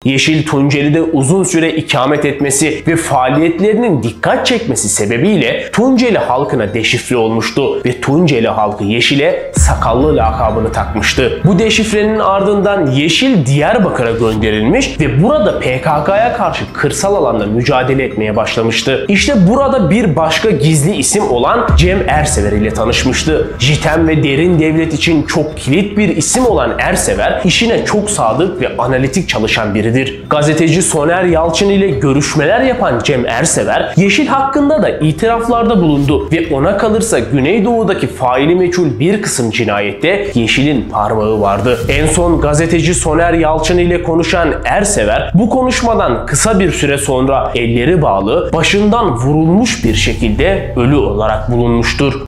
Yeşil Tunceli'de uzun süre ikamet etmesi ve faaliyetlerinin dikkat çekmesi sebebiyle Tunceli halkına deşifre olmuştu ve Tunceli halkı Yeşil'e Sakallı lakabını takmıştı. Bu deşifrenin ardından Yeşil Diyarbakır'a gönderilmiş ve burada PKK'ya karşı kırsal alanda mücadele etmeye başlamıştı. İşte burada bir başka gizli isim olan Cem Ersever ile tanışmıştı. JITEM ve derin devlet için çok kilit bir isim olan Ersever, işine çok sadık ve analitik çalışan biridir. Gazeteci Soner Yalçın ile görüşmeler yapan Cem Ersever, Yeşil hakkında da itiraflarda bulundu ve ona kalırsa Güneydoğu'daki faili meçhul bir kısım cinayette Yeşil'in parmağı vardı. En son gazeteci Soner Yalçın ile konuşan Ersever, bu konuşmadan kısa bir süre sonra elleri bağlı, başından vurulmuş bir şekilde ölü olarak bulunmuştur.